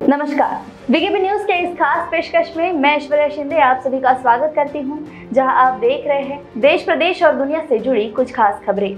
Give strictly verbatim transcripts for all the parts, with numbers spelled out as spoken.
नमस्कार, VKB news के इस खास पेशकश में मैं ऐश्वर्या शिंदे आप सभी का स्वागत करती हूं, जहां आप देख रहे हैं देश प्रदेश और दुनिया से जुड़ी कुछ खास खबरें।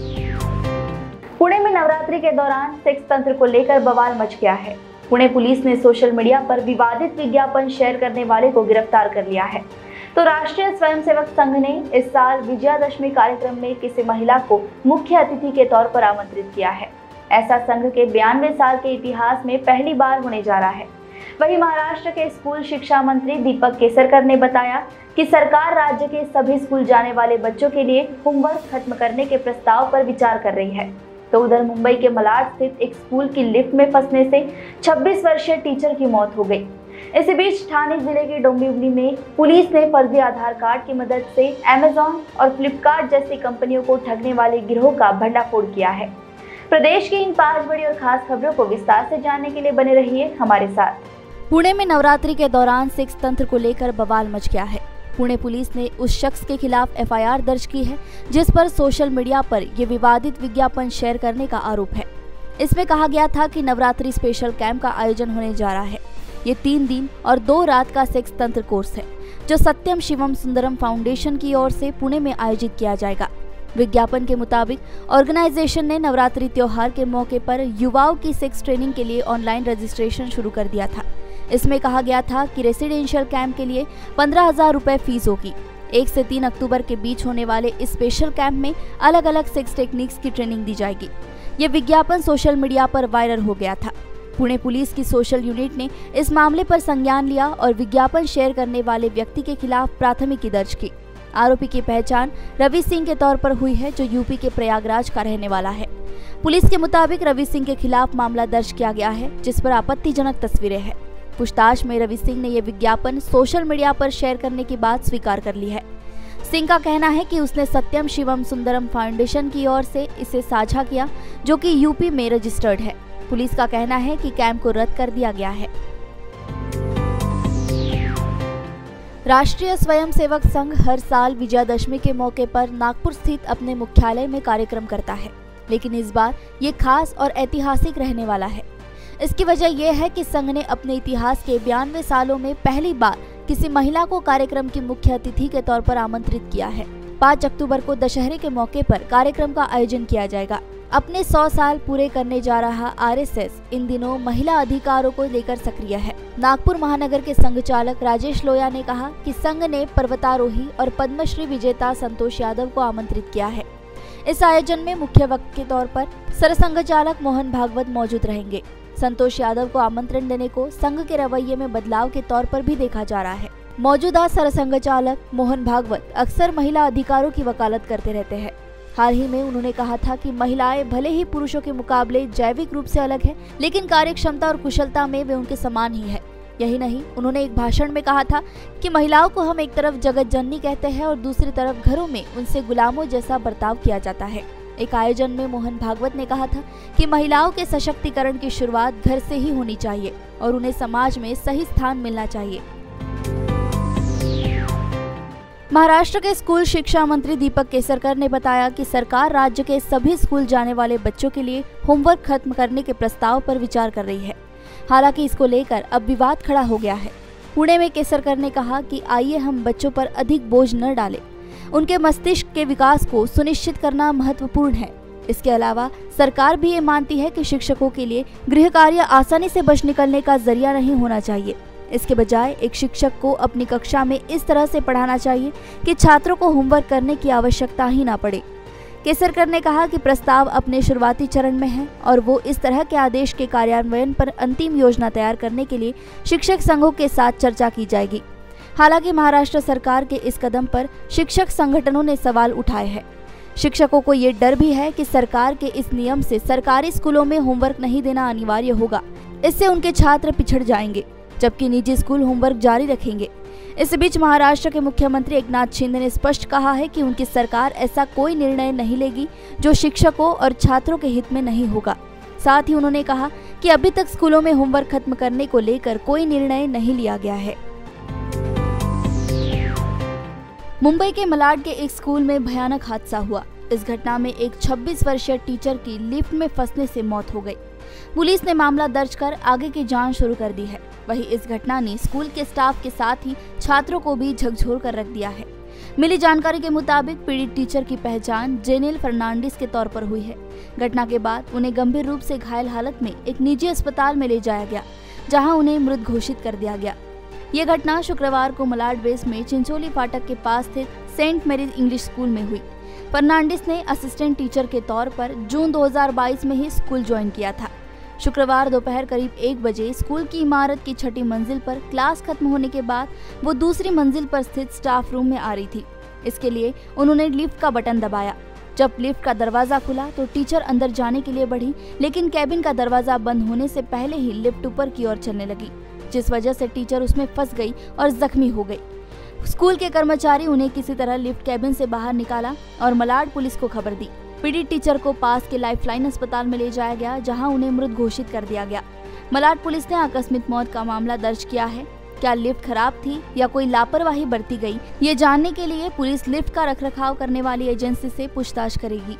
पुणे में नवरात्रि के दौरान सेक्स तंत्र को लेकर बवाल मच गया है। पुणे पुलिस ने सोशल मीडिया पर विवादित विज्ञापन शेयर करने वाले को गिरफ्तार कर लिया है। तो राष्ट्रीय स्वयंसेवक संघ ने इस साल विजयादशमी कार्यक्रम में किसी महिला को मुख्य अतिथि के तौर पर आमंत्रित किया है। ऐसा संघ के बयानवे साल के इतिहास में पहली बार होने जा रहा है। वहीं महाराष्ट्र के स्कूल शिक्षा मंत्री दीपक केसरकर ने बताया कि सरकार राज्य के सभी स्कूल जाने वाले बच्चों के लिए होमवर्क खत्म करने के प्रस्ताव पर विचार कर रही है। तो उधर मुंबई के मलाड स्थित एक स्कूल की लिफ्ट में फंसने से छब्बीस वर्षीय टीचर की मौत हो गई। इसी बीच ठाणे जिले के डोंबिवली में पुलिस ने फर्जी आधार कार्ड की मदद से अमेजॉन और फ्लिपकार्ट जैसी कंपनियों को ठगने वाले गिरोह का भंडाफोड़ किया है। प्रदेश की इन पांच बड़ी और खास खबरों को विस्तार से जानने के लिए बने रहिए हमारे साथ। पुणे में नवरात्रि के दौरान सेक्स तंत्र को लेकर बवाल मच गया है। पुणे पुलिस ने उस शख्स के खिलाफ एफ आई आर दर्ज की है जिस पर सोशल मीडिया पर ये विवादित विज्ञापन शेयर करने का आरोप है। इसमें कहा गया था कि नवरात्रि स्पेशल कैंप का आयोजन होने जा रहा है। ये तीन दिन और दो रात का सेक्स तंत्र कोर्स है जो सत्यम शिवम सुंदरम फाउंडेशन की ओर से पुणे में आयोजित किया जाएगा। विज्ञापन के मुताबिक ऑर्गेनाइजेशन ने नवरात्रि त्योहार के मौके पर युवाओं की सेक्स ट्रेनिंग के लिए ऑनलाइन रजिस्ट्रेशन शुरू कर दिया था। इसमें कहा गया था कि रेसिडेंशियल कैंप के लिए पंद्रह हजार रुपए फीस होगी। एक से तीन अक्टूबर के बीच होने वाले इस स्पेशल कैंप में अलग अलग सेक्स टेक्निक्स की ट्रेनिंग दी जाएगी। ये विज्ञापन सोशल मीडिया पर वायरल हो गया था। पुणे पुलिस की सोशल यूनिट ने इस मामले पर संज्ञान लिया और विज्ञापन शेयर करने वाले व्यक्ति के खिलाफ प्राथमिकी दर्ज की। आरोपी की पहचान रवि सिंह के तौर पर हुई है जो यूपी के प्रयागराज का रहने वाला है। पुलिस के मुताबिक रवि सिंह के खिलाफ मामला दर्ज किया गया है जिस पर आपत्तिजनक तस्वीरें हैं। पूछताछ में रवि सिंह ने यह विज्ञापन सोशल मीडिया पर शेयर करने की बात स्वीकार कर ली है। सिंह का कहना है कि उसने सत्यम शिवम सुंदरम फाउंडेशन की ओर से इसे साझा किया जो कि यूपी में रजिस्टर्ड है। पुलिस का कहना है कि कैंप को रद्द कर दिया गया है। राष्ट्रीय स्वयंसेवक संघ हर साल विजयादशमी के मौके पर नागपुर स्थित अपने मुख्यालय में कार्यक्रम करता है, लेकिन इस बार ये खास और ऐतिहासिक रहने वाला है। इसकी वजह यह है कि संघ ने अपने इतिहास के बयानवे सालों में पहली बार किसी महिला को कार्यक्रम की मुख्य अतिथि के तौर पर आमंत्रित किया है। पाँच अक्टूबर को दशहरे के मौके पर कार्यक्रम का आयोजन किया जाएगा। अपने सौ साल पूरे करने जा रहा आर एस एस इन दिनों महिला अधिकारों को लेकर सक्रिय है। नागपुर महानगर के संघ चालक राजेश लोया ने कहा कि संघ ने पर्वतारोही और पद्मश्री विजेता संतोष यादव को आमंत्रित किया है। इस आयोजन में मुख्य वक्ता के तौर पर सरसंघ चालक मोहन भागवत मौजूद रहेंगे। संतोष यादव को आमंत्रण देने को संघ के रवैये में बदलाव के तौर पर भी देखा जा रहा है। मौजूदा सरसंघ चालक मोहन भागवत अक्सर महिला अधिकारों की वकालत करते रहते हैं। हाल ही में उन्होंने कहा था कि महिलाएं भले ही पुरुषों के मुकाबले जैविक रूप से अलग हैं, लेकिन कार्यक्षमता और कुशलता में वे उनके समान ही है। यही नहीं, उन्होंने एक भाषण में कहा था कि महिलाओं को हम एक तरफ जगत जननी कहते हैं और दूसरी तरफ घरों में उनसे गुलामों जैसा बर्ताव किया जाता है। एक आयोजन में मोहन भागवत ने कहा था कि महिलाओं के सशक्तिकरण की शुरुआत घर से ही होनी चाहिए और उन्हें समाज में सही स्थान मिलना चाहिए। महाराष्ट्र के स्कूल शिक्षा मंत्री दीपक केसरकर ने बताया कि सरकार राज्य के सभी स्कूल जाने वाले बच्चों के लिए होमवर्क खत्म करने के प्रस्ताव पर विचार कर रही है। हालांकि इसको लेकर अब विवाद खड़ा हो गया है। पुणे में केसरकर ने कहा कि आइए हम बच्चों पर अधिक बोझ न डालें, उनके मस्तिष्क के विकास को सुनिश्चित करना महत्वपूर्ण है। इसके अलावा सरकार भी ये मानती है कि शिक्षकों के लिए गृह कार्य आसानी से बच निकलने का जरिया नहीं होना चाहिए। इसके बजाय एक शिक्षक को अपनी कक्षा में इस तरह से पढ़ाना चाहिए कि छात्रों को होमवर्क करने की आवश्यकता ही ना पड़े। केसरकर ने कहा कि प्रस्ताव अपने शुरुआती चरण में है और वो इस तरह के आदेश के कार्यान्वयन पर अंतिम योजना तैयार करने के लिए शिक्षक संघों के साथ चर्चा की जाएगी। हालांकि महाराष्ट्र सरकार के इस कदम पर शिक्षक संगठनों ने सवाल उठाए हैं। शिक्षकों को ये डर भी है कि सरकार के इस नियम से सरकारी स्कूलों में होमवर्क नहीं देना अनिवार्य होगा। इससे उनके छात्र पिछड़ जाएंगे, जबकि निजी स्कूल होमवर्क जारी रखेंगे। इस बीच महाराष्ट्र के मुख्यमंत्री एकनाथ शिंदे ने स्पष्ट कहा है कि उनकी सरकार ऐसा कोई निर्णय नहीं लेगी जो शिक्षकों और छात्रों के हित में नहीं होगा। साथ ही उन्होंने कहा कि अभी तक स्कूलों में होमवर्क खत्म करने को लेकर कोई निर्णय नहीं लिया गया है। मुंबई के मलाड के एक स्कूल में भयानक हादसा हुआ। इस घटना में एक छब्बीस वर्षीय टीचर की लिफ्ट में फंसने से मौत हो गई। पुलिस ने मामला दर्ज कर आगे की जांच शुरू कर दी है। वहीं इस घटना ने स्कूल के स्टाफ के साथ ही छात्रों को भी झकझोर कर रख दिया है। मिली जानकारी के मुताबिक पीड़ित टीचर की पहचान जेनेल फर्नांडिस के तौर पर हुई है। घटना के बाद उन्हें गंभीर रूप से घायल हालत में एक निजी अस्पताल में ले जाया गया, जहां उन्हें मृत घोषित कर दिया गया। ये घटना शुक्रवार को मलाड बेस में चिंचोली फाटक के पास स्थित सेंट मैरीज इंग्लिश स्कूल में हुई। फर्नांडिस ने असिस्टेंट टीचर के तौर पर जून दो हज़ार बाईस में ही स्कूल ज्वाइन किया था। शुक्रवार दोपहर करीब एक बजे स्कूल की इमारत की छठी मंजिल पर क्लास खत्म होने के बाद वो दूसरी मंजिल पर स्थित स्टाफ रूम में आ रही थी। इसके लिए उन्होंने लिफ्ट का बटन दबाया। जब लिफ्ट का दरवाजा खुला तो टीचर अंदर जाने के लिए बढ़ी, लेकिन कैबिन का दरवाजा बंद होने से पहले ही लिफ्ट ऊपर की ओर चलने लगी, जिस वजह से टीचर उसमें फंस गई और जख्मी हो गई। स्कूल के कर्मचारी उन्हें किसी तरह लिफ्ट कैबिन से बाहर निकाला और मलाड पुलिस को खबर दी। पीड़ित टीचर को पास के लाइफलाइन अस्पताल में ले जाया गया, जहां उन्हें मृत घोषित कर दिया गया। मलाड पुलिस ने आकस्मिक मौत का मामला दर्ज किया है। क्या लिफ्ट खराब थी या कोई लापरवाही बरती गई, ये जानने के लिए पुलिस लिफ्ट का रखरखाव करने वाली एजेंसी से पूछताछ करेगी।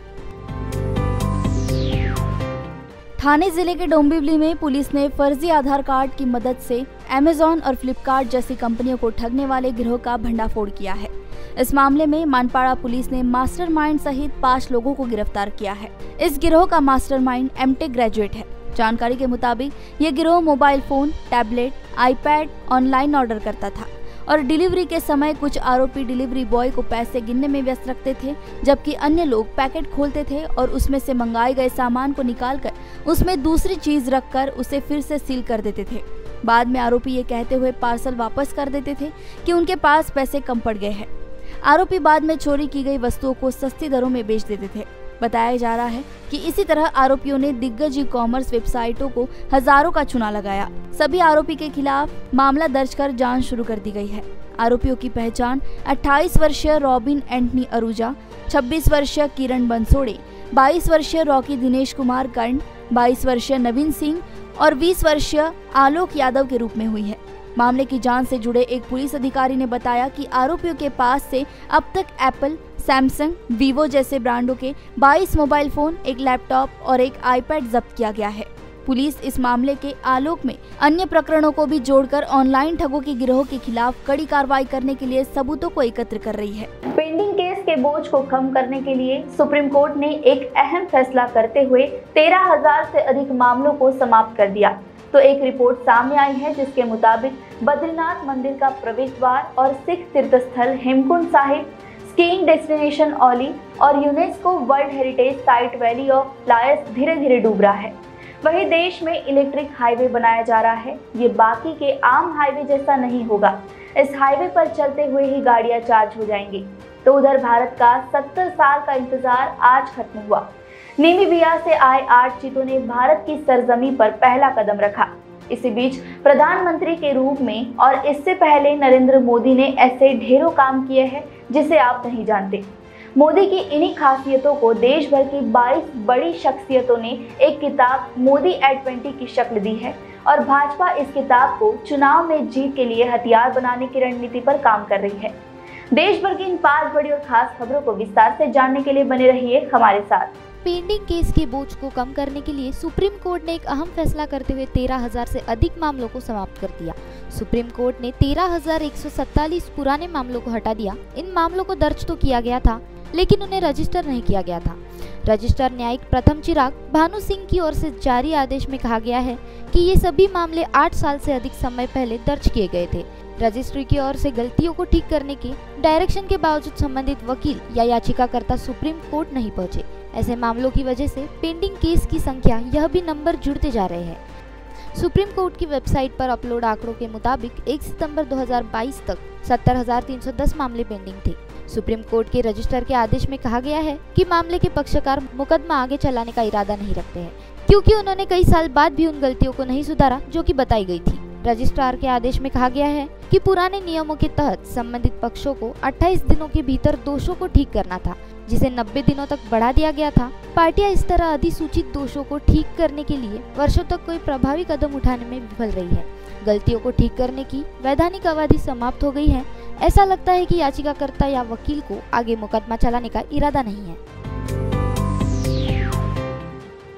ठाणे जिले के डोंबिवली में पुलिस ने फर्जी आधार कार्ड की मदद से अमेजॉन और फ्लिपकार्ट जैसी कंपनियों को ठगने वाले गिरोह का भंडाफोड़ किया है। इस मामले में मानपाड़ा पुलिस ने मास्टरमाइंड सहित पाँच लोगों को गिरफ्तार किया है। इस गिरोह का मास्टरमाइंड एमटेक ग्रेजुएट है। जानकारी के मुताबिक ये गिरोह mobile phone, tablet, iPad online order करता था और डिलीवरी के समय कुछ आरोपी डिलीवरी बॉय को पैसे गिनने में व्यस्त रखते थे, जबकि अन्य लोग पैकेट खोलते थे और उसमें से मंगाए गए सामान को निकालकर उसमें दूसरी चीज रखकर उसे फिर से सील कर देते थे। बाद में आरोपी ये कहते हुए पार्सल वापस कर देते थे कि उनके पास पैसे कम पड़ गए हैं। आरोपी बाद में चोरी की गई वस्तुओं को सस्ती दरों में बेच देते थे। बताया जा रहा है कि इसी तरह आरोपियों ने दिग्गज ई कॉमर्स वेबसाइटों को हजारों का चुना लगाया। सभी आरोपी के खिलाफ मामला दर्ज कर जांच शुरू कर दी गई है। आरोपियों की पहचान अट्ठाईस वर्षीय रॉबिन एंटनी अरूजा, छब्बीस वर्षीय किरण बंसोड़े, बाईस वर्षीय रॉकी दिनेश कुमार कर्ण, बाईस वर्षीय नवीन सिंह और बीस वर्षीय आलोक यादव के रूप में हुई है। मामले की जांच से जुड़े एक पुलिस अधिकारी ने बताया कि आरोपियों के पास से अब तक एप्पल, सैमसंग, वीवो जैसे ब्रांडों के बाईस मोबाइल फोन, एक लैपटॉप और एक आईपैड जब्त किया गया है। पुलिस इस मामले के आलोक में अन्य प्रकरणों को भी जोड़कर ऑनलाइन ठगों के गिरोह के खिलाफ कड़ी कार्रवाई करने के लिए सबूतों को एकत्र कर रही है। पेंडिंग केस के बोझ को कम करने के लिए सुप्रीम कोर्ट ने एक अहम फैसला करते हुए तेरह हजार से अधिक मामलों को समाप्त कर दिया। तो एक रिपोर्ट सामने आई है जिसके मुताबिक बद्रीनाथ मंदिर का प्रवेश द्वार और सिख तीर्थ स्थल हेमकुंड साहिब, स्कीइंग डेस्टिनेशन औली और UNESCO world heritage site valley of flowers धीरे धीरे डूब रहा है। वहीं देश में इलेक्ट्रिक हाईवे बनाया जा रहा है। ये बाकी के आम हाईवे जैसा नहीं होगा। इस हाईवे पर चलते हुए ही गाड़ियां चार्ज हो जाएंगी। तो उधर भारत का सत्तर साल का इंतजार आज खत्म हुआ। नामीबिया से आए आठ चीतों ने भारत की सरजमी पर पहला कदम रखा। इसी बीच प्रधानमंत्री के रूप में और इससे पहले नरेंद्र मोदी ने ऐसे ढेरों काम किए हैं जिसे आप नहीं जानते। मोदी की इन्हीं खासियतों को देश भर की बाईस बड़ी शख्सियतों ने एक किताब मोदी एट ट्वेंटी की शक्ल दी है और भाजपा इस किताब को चुनाव में जीत के लिए हथियार बनाने की रणनीति पर काम कर रही है। देश भर की इन पांच बड़ी और खास खबरों को विस्तार से जानने के लिए बने रहिए हमारे साथ। पेंडिंग केस के बोझ को कम करने के लिए सुप्रीम कोर्ट ने एक अहम फैसला करते हुए तेरह हजार से अधिक मामलों को समाप्त कर दिया। सुप्रीम कोर्ट ने तेरह हजार एक सौ सैंतालीस पुराने मामलों को हटा दिया। इन मामलों को दर्ज तो किया गया था, लेकिन उन्हें रजिस्टर नहीं किया गया था। रजिस्टर न्यायिक प्रथम चिराग भानु सिंह की ओर से जारी आदेश में कहा गया है कि ये सभी मामले आठ साल से अधिक समय पहले दर्ज किए गए थे। रजिस्ट्री की ओर से गलतियों को ठीक करने के डायरेक्शन के बावजूद संबंधित वकील या याचिकाकर्ता सुप्रीम कोर्ट नहीं पहुंचे। ऐसे मामलों की वजह से पेंडिंग केस की संख्या यह भी नंबर जुड़ते जा रहे हैं। सुप्रीम कोर्ट की वेबसाइट पर अपलोड आंकड़ों के मुताबिक एक सितंबर दो हज़ार बाईस तक सत्तर हजार तीन सौ दस मामले पेंडिंग थे। सुप्रीम कोर्ट के रजिस्टर के आदेश में कहा गया है कि मामले के पक्षकार मुकदमा आगे चलाने का इरादा नहीं रखते हैं, क्योंकि उन्होंने कई साल बाद भी उन गलतियों को नहीं सुधारा जो कि बताई गई थी। रजिस्ट्रार के आदेश में कहा गया है कि पुराने नियमों के तहत संबंधित पक्षों को अट्ठाईस दिनों के भीतर दोषों को ठीक करना था, जिसे नब्बे दिनों तक बढ़ा दिया गया था। पार्टियां इस तरह अधिसूचित दोषों को ठीक करने के लिए वर्षों तक कोई प्रभावी कदम उठाने में विफल रही है। गलतियों को ठीक करने की वैधानिक अवधि समाप्त हो गई है। ऐसा लगता है कि याचिकाकर्ता या वकील को आगे मुकदमा चलाने का इरादा नहीं है। उत्तर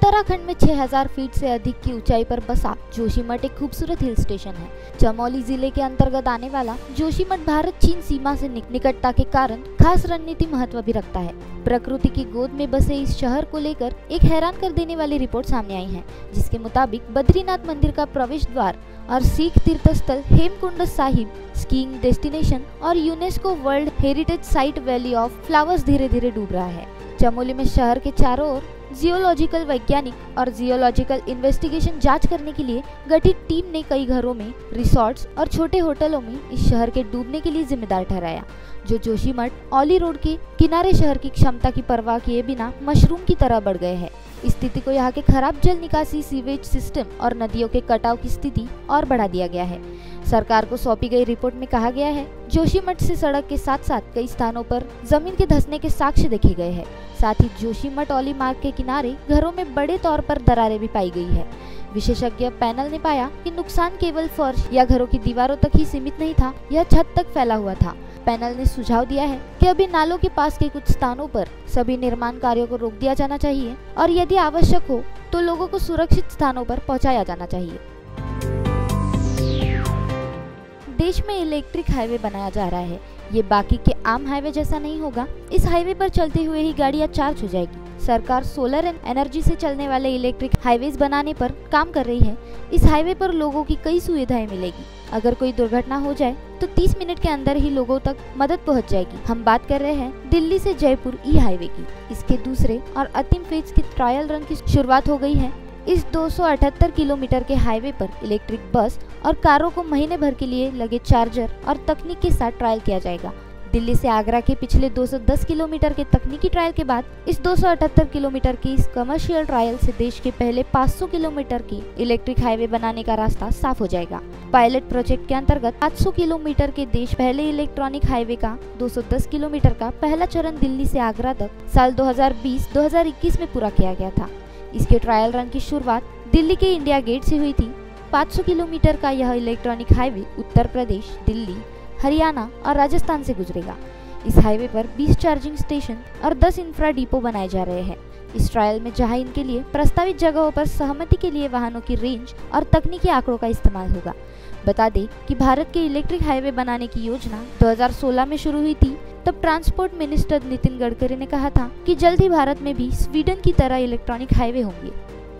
उत्तराखंड में छह हज़ार फीट से अधिक की ऊंचाई पर बसा जोशीमठ एक खूबसूरत हिल स्टेशन है। चमोली जिले के अंतर्गत आने वाला जोशीमठ भारत चीन सीमा से निकटता के कारण खास रणनीति महत्व भी रखता है। प्रकृति की गोद में बसे इस शहर को लेकर एक हैरान कर देने वाली रिपोर्ट सामने आई है, जिसके मुताबिक बद्रीनाथ मंदिर का प्रवेश द्वार और सिख तीर्थ स्थल हेमकुंड साहिब, स्कीइंग डेस्टिनेशन और UNESCO world heritage site valley of flowers धीरे धीरे डूब रहा है। चमोली में शहर के चारों ओर जियोलॉजिकल वैज्ञानिक और जियोलॉजिकल इन्वेस्टिगेशन जांच करने के लिए गठित टीम ने कई घरों में, रिसोर्ट्स और छोटे होटलों में इस शहर के डूबने के लिए जिम्मेदार ठहराया, जो जोशीमठ औली रोड के किनारे शहर की क्षमता की परवाह किए बिना मशरूम की तरह बढ़ गए हैं। स्थिति को यहाँ के खराब जल निकासी, सीवेज सिस्टम और नदियों के कटाव की स्थिति और बढ़ा दिया गया है। सरकार को सौंपी गई रिपोर्ट में कहा गया है, जोशीमठ से सड़क के साथ साथ कई स्थानों पर जमीन के धंसने के साक्ष्य देखे गए हैं। साथ ही जोशीमठ औली मार्ग के किनारे घरों में बड़े तौर पर दरारें भी पाई गई है। विशेषज्ञ पैनल ने पाया कि नुकसान केवल फर्श या घरों की दीवारों तक ही सीमित नहीं था, यह छत तक फैला हुआ था। पैनल ने सुझाव दिया है कि अभी नालों के पास के कुछ स्थानों पर सभी निर्माण कार्यों को रोक दिया जाना चाहिए और यदि आवश्यक हो तो लोगों को सुरक्षित स्थानों पर पहुंचाया जाना चाहिए। देश में इलेक्ट्रिक हाईवे बनाया जा रहा है। ये बाकी के आम हाईवे जैसा नहीं होगा। इस हाईवे पर चलते हुए ही गाड़ियां चार्ज हो जाएगी। सरकार सोलर एनर्जी से चलने वाले इलेक्ट्रिक हाईवेज बनाने पर काम कर रही है। इस हाईवे पर लोगों की कई सुविधाएं मिलेगी। अगर कोई दुर्घटना हो जाए तो तीस मिनट के अंदर ही लोगों तक मदद पहुंच जाएगी। हम बात कर रहे हैं दिल्ली से जयपुर ई हाईवे की। इसके दूसरे और अंतिम फेज की ट्रायल रन की शुरुआत हो गई है। इस दो सौ अठहत्तर किलोमीटर के हाईवे पर इलेक्ट्रिक बस और कारों को महीने भर के लिए लगे चार्जर और तकनीक के साथ ट्रायल किया जाएगा। दिल्ली से आगरा के पिछले दो सौ दस किलोमीटर के तकनीकी ट्रायल के बाद इस दो सौ अठहत्तर किलोमीटर की इस कमर्शियल ट्रायल से देश के पहले पाँच सौ किलोमीटर की इलेक्ट्रिक हाईवे बनाने का रास्ता साफ हो जाएगा। पायलट प्रोजेक्ट के अंतर्गत पाँच सौ किलोमीटर के देश पहले इलेक्ट्रॉनिक हाईवे का दो सौ दस किलोमीटर का पहला चरण दिल्ली से आगरा तक साल दो हज़ार बीस दो हज़ार इक्कीस में पूरा किया गया था। इसके ट्रायल रन की शुरुआत दिल्ली के इंडिया गेट से हुई थी। पाँच सौ किलोमीटर का यह इलेक्ट्रॉनिक हाईवे उत्तर प्रदेश, दिल्ली, हरियाणा और राजस्थान से गुजरेगा। इस हाईवे पर बीस चार्जिंग स्टेशन और दस इंफ्रा डिपो बनाए जा रहे हैं। इस ट्रायल में जहां इनके लिए प्रस्तावित जगहों पर सहमति के लिए वाहनों की रेंज और तकनीकी आंकड़ों का इस्तेमाल होगा। बता दें कि भारत के इलेक्ट्रिक हाईवे बनाने की योजना दो हज़ार सोलह में शुरू हुई थी। तब ट्रांसपोर्ट मिनिस्टर नितिन गडकरी ने कहा था कि जल्द ही भारत में भी स्वीडन की तरह इलेक्ट्रॉनिक हाईवे होंगे।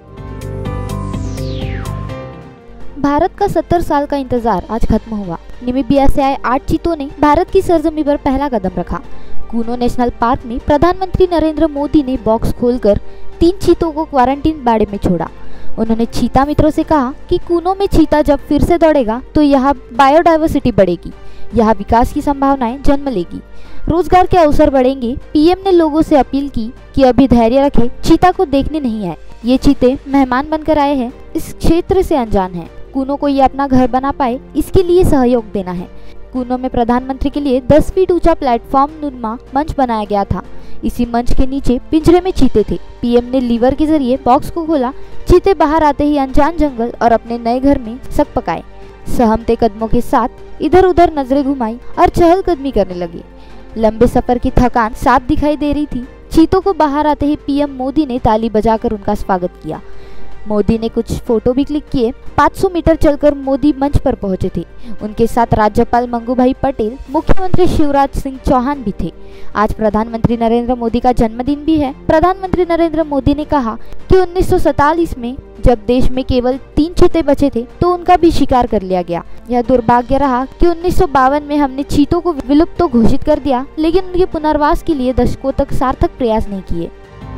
भारत का सत्तर साल का इंतजार आज खत्म हुआ। नामीबिया से आए आठ चीतों ने भारत की सरजमी पर पहला कदम रखा। कूनो नेशनल पार्क में प्रधानमंत्री नरेंद्र मोदी ने बॉक्स खोलकर तीन चीतों को क्वारंटीन बाड़े में छोड़ा। उन्होंने चीता मित्रों से कहा कि कूनो में चीता जब फिर से दौड़ेगा तो यहाँ बायोडायवर्सिटी बढ़ेगी, यहाँ विकास की संभावनाएं जन्म लेगी, रोजगार के अवसर बढ़ेंगे। पीएम ने लोगों से अपील की कि अभी धैर्य रखें, चीता को देखने नहीं आए। ये चीते मेहमान बनकर आए हैं, इस क्षेत्र से अनजान हैं। कूनो को ये अपना घर बना पाए, इसके लिए सहयोग देना है। कूनो में प्रधानमंत्री के लिए दस फीट ऊंचा प्लेटफॉर्म नुमा मंच बनाया गया था। इसी मंच के नीचे पिंजरे में चीते थे। पीएम ने लीवर के जरिए बॉक्स को खोला। चीते बाहर आते ही अनजान जंगल और अपने नए घर में सक पकाए। सहमते कदमों के साथ इधर उधर नजरें घुमाई और चहलकदमी करने लगे। लंबे सफर की थकान साफ दिखाई दे रही थी। चीतों को बाहर आते ही पीएम मोदी ने ताली बजाकर उनका स्वागत किया। मोदी ने कुछ फोटो भी क्लिक किए। पाँच सौ मीटर चलकर मोदी मंच पर पहुंचे थे। उनके साथ राज्यपाल मंगूभाई पटेल, मुख्यमंत्री शिवराज सिंह चौहान भी थे। आज प्रधानमंत्री नरेंद्र मोदी का जन्मदिन भी है। प्रधानमंत्री नरेंद्र मोदी ने कहा कि उन्नीस सौ सैंतालीस में जब देश में केवल तीन चीते बचे थे तो उनका भी शिकार कर लिया गया। यह दुर्भाग्य रहा कि उन्नीस सौ बावन में हमने चीतों को विलुप्त तो घोषित कर दिया, लेकिन उनके पुनर्वास के लिए दशकों तक सार्थक प्रयास नहीं किए।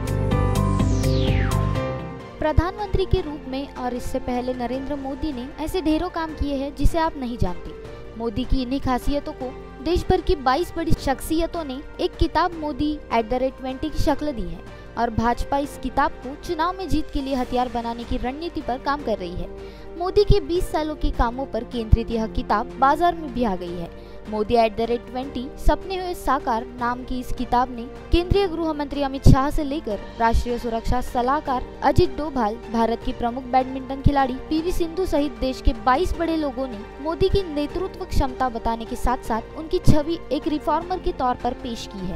प्रधानमंत्री के रूप में और इससे पहले नरेंद्र मोदी ने ऐसे ढेरों काम किए हैं जिसे आप नहीं जानते। मोदी की इन्हीं खासियतों को देश भर की बाईस बड़ी शख्सियतों ने एक किताब Modi at the rate twenty की शक्ल दी है और भाजपा इस किताब को चुनाव में जीत के लिए हथियार बनाने की रणनीति पर काम कर रही है। मोदी के बीस सालों के कामों पर केंद्रित यह किताब बाजार में भी आ गई है। Modi at the rate twenty सपने हुए साकार नाम की इस किताब ने केंद्रीय गृह मंत्री अमित शाह से लेकर राष्ट्रीय सुरक्षा सलाहकार अजित डोभाल, भारत की प्रमुख बैडमिंटन खिलाड़ी पीवी सिंधु सहित देश के बाईस बड़े लोगों ने मोदी की नेतृत्व क्षमता बताने के साथ साथ उनकी छवि एक रिफॉर्मर के तौर पर पेश की है।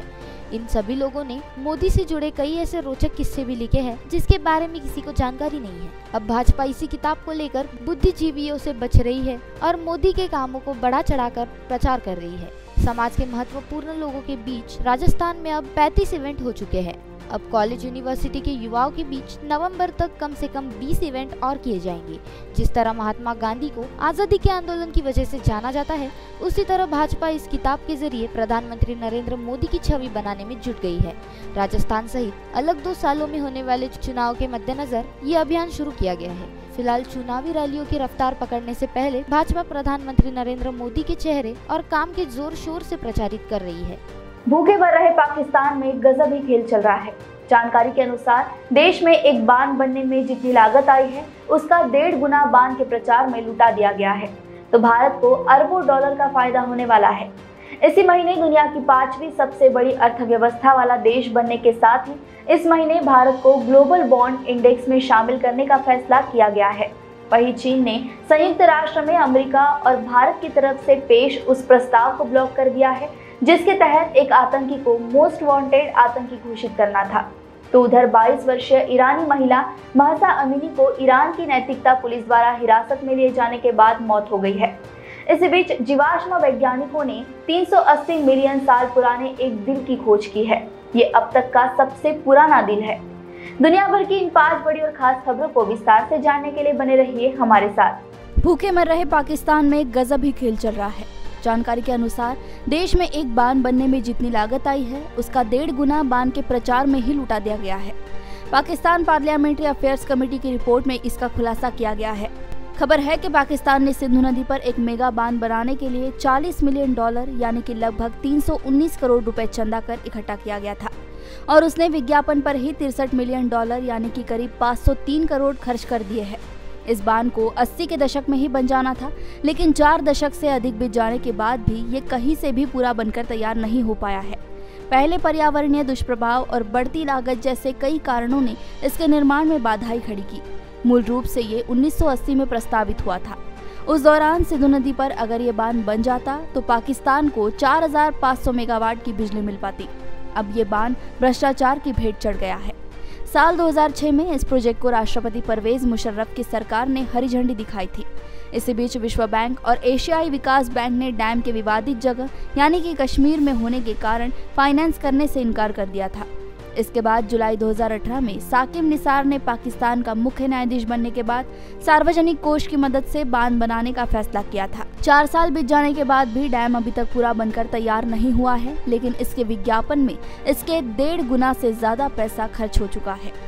इन सभी लोगों ने मोदी से जुड़े कई ऐसे रोचक किस्से भी लिखे हैं जिसके बारे में किसी को जानकारी नहीं है। अब भाजपा इसी किताब को लेकर बुद्धिजीवियों से बच रही है और मोदी के कामों को बढ़ा चढ़ाकर प्रचार कर रही है। समाज के महत्वपूर्ण लोगों के बीच राजस्थान में अब पैंतीस इवेंट हो चुके हैं। अब कॉलेज यूनिवर्सिटी के युवाओं के बीच नवंबर तक कम से कम बीस इवेंट और किए जाएंगे। जिस तरह महात्मा गांधी को आजादी के आंदोलन की वजह से जाना जाता है, उसी तरह भाजपा इस किताब के जरिए प्रधानमंत्री नरेंद्र मोदी की छवि बनाने में जुट गई है। राजस्थान सहित अलग दो सालों में होने वाले चुनाव के मद्देनजर ये अभियान शुरू किया गया है। फिलहाल चुनावी रैलियों की रफ्तार पकड़ने से पहले भाजपा प्रधानमंत्री नरेंद्र मोदी के चेहरे और काम के जोर शोर से प्रचारित कर रही है। भूखे मर रहे पाकिस्तान में गजब ही खेल चल रहा है। जानकारी के अनुसार देश में एक बांध बनने में जितनी लागत आई है, उसका डेढ़ गुना बांध के प्रचार में लुटा दिया गया है, तो भारत को अरबों डॉलर का फायदा होने वाला है। इसी महीने दुनिया की पांचवी सबसे बड़ी अर्थव्यवस्था वाला देश बनने के साथ ही इस महीने भारत को ग्लोबल बॉन्ड इंडेक्स में शामिल करने का फैसला किया गया है। वहीं चीन ने संयुक्त राष्ट्र में अमेरिका और भारत की तरफ से पेश उस प्रस्ताव को ब्लॉक कर दिया है, जिसके तहत एक आतंकी को मोस्ट वांटेड आतंकी घोषित करना था। तो उधर बाईस वर्षीय ईरानी महिला महसा अमीनी को ईरान की नैतिकता पुलिस द्वारा हिरासत में लिए जाने के बाद मौत हो गई है। इसी बीच जीवाश्म वैज्ञानिकों ने तीन सौ अस्सी मिलियन साल पुराने एक दिल की खोज की है। ये अब तक का सबसे पुराना दिल है। दुनिया भर की इन पांच बड़ी और खास खबरों को विस्तार से जानने के लिए बने रहिए हमारे साथ। भूखे मर रहे पाकिस्तान में गजब ही खेल चल रहा है। जानकारी के अनुसार देश में एक बांध बनने में जितनी लागत आई है, उसका डेढ़ गुना बांध के प्रचार में ही लुटा दिया गया है। पाकिस्तान पार्लियामेंट्री अफेयर्स कमेटी की रिपोर्ट में इसका खुलासा किया गया है। खबर है कि पाकिस्तान ने सिंधु नदी पर एक मेगा बांध बनाने के लिए चालीस मिलियन डॉलर यानी कि लगभग तीन सौ उन्नीस करोड़ रुपए चंदा कर इकट्ठा किया गया था और उसने विज्ञापन पर ही तिरसठ मिलियन डॉलर यानी कि करीब पाँच सौ तीन करोड़ खर्च कर दिए हैं। इस बांध को अस्सी के दशक में ही बन जाना था, लेकिन चार दशक से अधिक बीत जाने के बाद भी ये कहीं से भी पूरा बनकर तैयार नहीं हो पाया है। पहले पर्यावरणीय दुष्प्रभाव और बढ़ती लागत जैसे कई कारणों ने इसके निर्माण में बाधाएं खड़ी की। मूल रूप से ये उन्नीस सौ अस्सी में प्रस्तावित हुआ था। उस दौरान सिंधु नदी पर अगर ये बांध बन जाता तो पाकिस्तान को चार हजार पाँच सौ मेगावाट की बिजली मिल पाती। अब ये बांध भ्रष्टाचार की भेंट चढ़ गया है। साल दो हज़ार छह में इस प्रोजेक्ट को राष्ट्रपति परवेज मुशर्रफ की सरकार ने हरी झंडी दिखाई थी। इसी बीच विश्व बैंक और एशियाई विकास बैंक ने डैम के विवादित जगह यानी कि कश्मीर में होने के कारण फाइनेंस करने से इनकार कर दिया था। इसके बाद जुलाई दो हज़ार अठारह में साकिब निसार ने पाकिस्तान का मुख्य न्यायाधीश बनने के बाद सार्वजनिक कोष की मदद से बांध बनाने का फैसला किया था। चार साल बीत जाने के बाद भी डैम अभी तक पूरा बनकर तैयार नहीं हुआ है, लेकिन इसके विज्ञापन में इसके डेढ़ गुना से ज्यादा पैसा खर्च हो चुका है।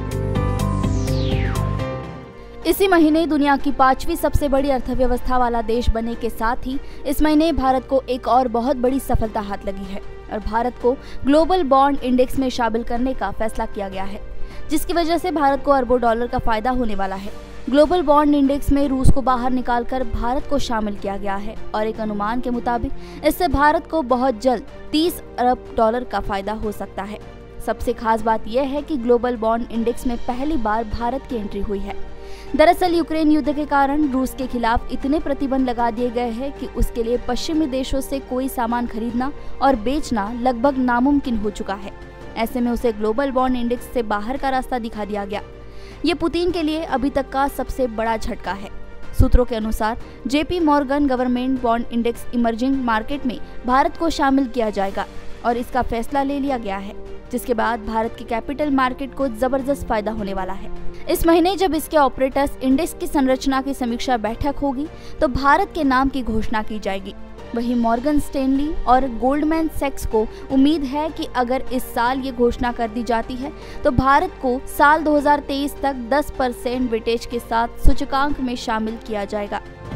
इसी महीने दुनिया की पांचवी सबसे बड़ी अर्थव्यवस्था वाला देश बनने के साथ ही इस महीने भारत को एक और बहुत बड़ी सफलता हाथ लगी है और भारत को ग्लोबल बॉन्ड इंडेक्स में शामिल करने का फैसला किया गया है, जिसकी वजह से भारत को अरबों डॉलर का फायदा होने वाला है। ग्लोबल बॉन्ड इंडेक्स में रूस को बाहर निकालकर भारत को शामिल किया गया है और एक अनुमान के मुताबिक इससे भारत को बहुत जल्द तीस अरब डॉलर का फायदा हो सकता है। सबसे खास बात यह है कि ग्लोबल बॉन्ड इंडेक्स में पहली बार भारत की एंट्री हुई है। दरअसल यूक्रेन युद्ध के कारण रूस के खिलाफ इतने प्रतिबंध लगा दिए गए हैं कि उसके लिए पश्चिमी देशों से कोई सामान खरीदना और बेचना लगभग नामुमकिन हो चुका है। ऐसे में उसे ग्लोबल बॉन्ड इंडेक्स से बाहर का रास्ता दिखा दिया गया। ये पुतिन के लिए अभी तक का सबसे बड़ा झटका है। सूत्रों के अनुसार JP Morgan government bond index emerging market में भारत को शामिल किया जाएगा और इसका फैसला ले लिया गया है, जिसके बाद भारत की कैपिटल मार्केट को जबरदस्त फायदा होने वाला है। इस महीने जब इसके ऑपरेटर्स इंडेक्स की संरचना की समीक्षा बैठक होगी तो भारत के नाम की घोषणा की जाएगी। वहीं मॉर्गन स्टैनली और गोल्डमैन सैक्स को उम्मीद है कि अगर इस साल ये घोषणा कर दी जाती है तो भारत को साल दो हज़ार तेईस तक दस परसेंट वेटेज के साथ सूचकांक में शामिल किया जाएगा।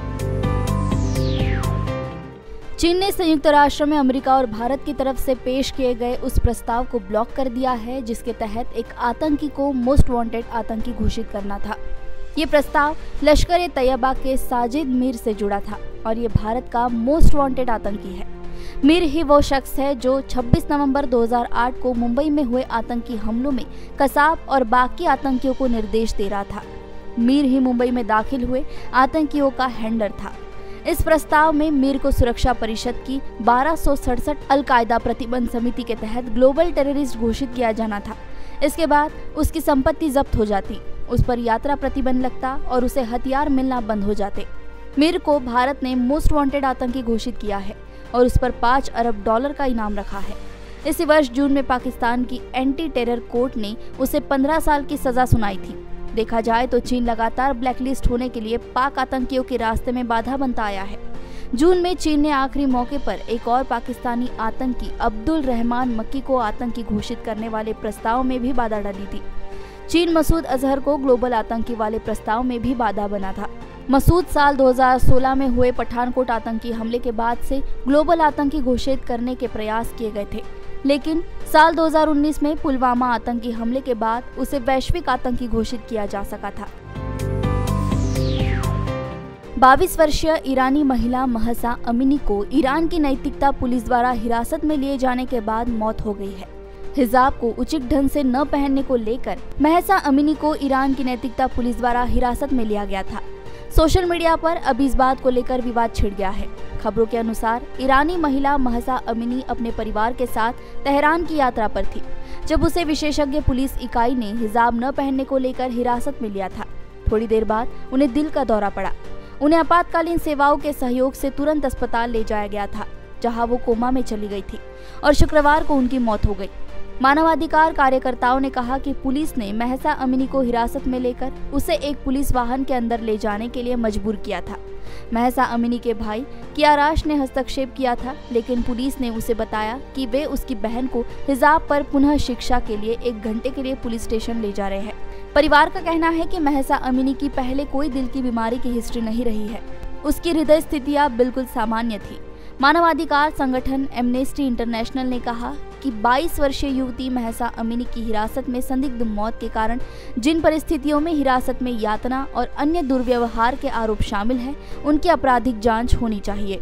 चीन ने संयुक्त राष्ट्र में अमेरिका और भारत की तरफ से पेश किए गए उस प्रस्ताव को ब्लॉक कर दिया है, जिसके तहत एक आतंकी को मोस्ट वांटेड आतंकी घोषित करना था। ये प्रस्ताव लश्कर-ए-तैयबा के साजिद मीर से जुड़ा था और ये भारत का मोस्ट वांटेड आतंकी है। मीर ही वो शख्स है जो छब्बीस नवंबर दो हज़ार आठ को मुंबई में हुए आतंकी हमलों में कसाब और बाकी आतंकियों को निर्देश दे रहा था। मीर ही मुंबई में दाखिल हुए आतंकियों का हैंडलर था। इस प्रस्ताव में मीर को सुरक्षा परिषद की बारह सौ सड़सठ अलकायदा प्रतिबंध समिति के तहत ग्लोबल टेररिस्ट घोषित किया जाना था। इसके बाद उसकी संपत्ति जब्त हो जाती, उस पर यात्रा प्रतिबंध लगता और उसे हथियार मिलना बंद हो जाते। मीर को भारत ने मोस्ट वांटेड आतंकी घोषित किया है और उस पर पाँच अरब डॉलर का इनाम रखा है। इसी वर्ष जून में पाकिस्तान की एंटी टेरर कोर्ट ने उसे पंद्रह साल की सजा सुनाई थी। देखा जाए तो चीन लगातार ब्लैकलिस्ट होने के लिए पाक आतंकियों के रास्ते में बाधा बनता आया है। जून में चीन ने आखिरी मौके पर एक और पाकिस्तानी आतंकी अब्दुल रहमान मक्की को आतंकी घोषित करने वाले प्रस्ताव में भी बाधा डाली थी। चीन मसूद अजहर को ग्लोबल आतंकी वाले प्रस्ताव में भी बाधा बना था। मसूद साल दो हज़ार सोलह में हुए पठानकोट आतंकी हमले के बाद से ग्लोबल आतंकी घोषित करने के प्रयास किए गए थे, लेकिन साल दो हज़ार उन्नीस में पुलवामा आतंकी हमले के बाद उसे वैश्विक आतंकी घोषित किया जा सका था। बाईस वर्षीय ईरानी महिला महसा अमीनी को ईरान की नैतिकता पुलिस द्वारा हिरासत में लिए जाने के बाद मौत हो गई है। हिजाब को उचित ढंग से न पहनने को लेकर महसा अमीनी को ईरान की नैतिकता पुलिस द्वारा हिरासत में लिया गया था। सोशल मीडिया पर अब इस बात को लेकर विवाद छिड़ गया है। खबरों के अनुसार ईरानी महिला महसा अमीनी अपने परिवार के साथ तेहरान की यात्रा पर थी, जब उसे विशेषज्ञ पुलिस इकाई ने हिजाब न पहनने को लेकर हिरासत में लिया था। थोड़ी देर बाद उन्हें दिल का दौरा पड़ा। उन्हें आपातकालीन सेवाओं के सहयोग से तुरंत अस्पताल ले जाया गया था, जहां वो कोमा में चली गई थी और शुक्रवार को उनकी मौत हो गई। मानवाधिकार कार्यकर्ताओं ने कहा कि पुलिस ने महसा अमीनी को हिरासत में लेकर उसे एक पुलिस वाहन के अंदर ले जाने के लिए मजबूर किया था। महसा अमीनी के भाई कियाराश ने हस्तक्षेप किया था, लेकिन पुलिस ने उसे बताया कि वे उसकी बहन को हिजाब पर पुनः शिक्षा के लिए एक घंटे के लिए पुलिस स्टेशन ले जा रहे हैं। परिवार का कहना है कि महसा अमीनी की पहले कोई दिल की बीमारी की हिस्ट्री नहीं रही है। उसकी हृदय स्थितियां बिल्कुल सामान्य थी। मानवाधिकार संगठन एमनेस्टी इंटरनेशनल ने कहा कि बाईस वर्षीय युवती महसा अमीनी की हिरासत में संदिग्ध मौत के कारण जिन परिस्थितियों में हिरासत में यातना और अन्य दुर्व्यवहार के आरोप शामिल हैं, उनकी आपराधिक जांच होनी चाहिए।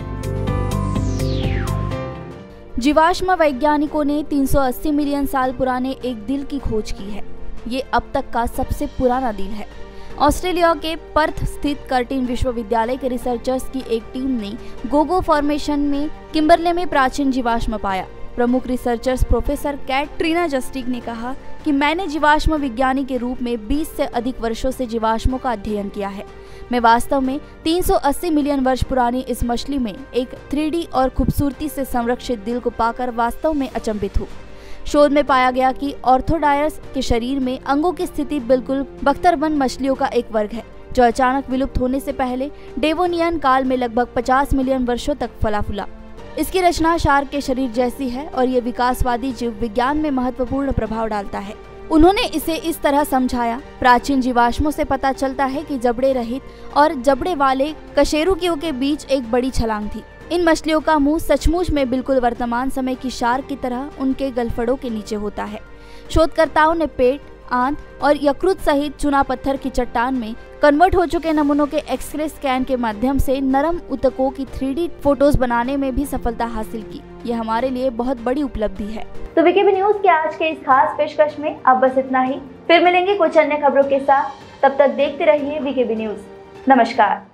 जीवाश्म वैज्ञानिकों ने तीन सौ अस्सी मिलियन साल पुराने एक दिल की खोज की है। ये अब तक का सबसे पुराना दिल है। ऑस्ट्रेलिया के पर्थ स्थित कर्टिन विश्वविद्यालय के रिसर्चर्स की एक टीम ने गोगो फॉर्मेशन में किम्बरले में प्राचीन जीवाश्म पाया। प्रमुख रिसर्चर्स प्रोफेसर कैटरीना जस्टिक ने कहा कि मैंने जीवाश्म विज्ञानी के रूप में बीस से अधिक वर्षों से जीवाश्मों का अध्ययन किया है। मैं वास्तव में तीन सौ अस्सी मिलियन वर्ष पुरानी इस मछली में एक थ्री डी और खूबसूरती से संरक्षित दिल को पाकर वास्तव में अचंभित हूँ। शोध में पाया गया कि ऑर्थोडायरस के शरीर में अंगों की स्थिति बिल्कुल बख्तरबंद मछलियों का एक वर्ग है, जो अचानक विलुप्त होने से पहले डेवोनियन काल में लगभग पचास मिलियन वर्षों तक फला फूला। इसकी रचना शार्क के शरीर जैसी है और ये विकासवादी जीव विज्ञान में महत्वपूर्ण प्रभाव डालता है। उन्होंने इसे इस तरह समझाया, प्राचीन जीवाश्मों से पता चलता है कि जबड़े रहित और जबड़े वाले कशेरुकियों के बीच एक बड़ी छलांग थी। इन मछलियों का मुंह सचमुच में बिल्कुल वर्तमान समय की शार्क की तरह उनके गलफड़ों के नीचे होता है। शोधकर्ताओं ने पेट, आंत और यकृत सहित चूना पत्थर की चट्टान में कन्वर्ट हो चुके नमूनों के एक्सरे स्कैन के माध्यम से नरम ऊतकों की थ्री डी फोटोज बनाने में भी सफलता हासिल की। ये हमारे लिए बहुत बड़ी उपलब्धि है। तो वीकेबी न्यूज के आज के इस खास पेशकश में अब बस इतना ही। फिर मिलेंगे कुछ अन्य खबरों के साथ। तब तक देखते रहिए वीकेबी न्यूज। नमस्कार।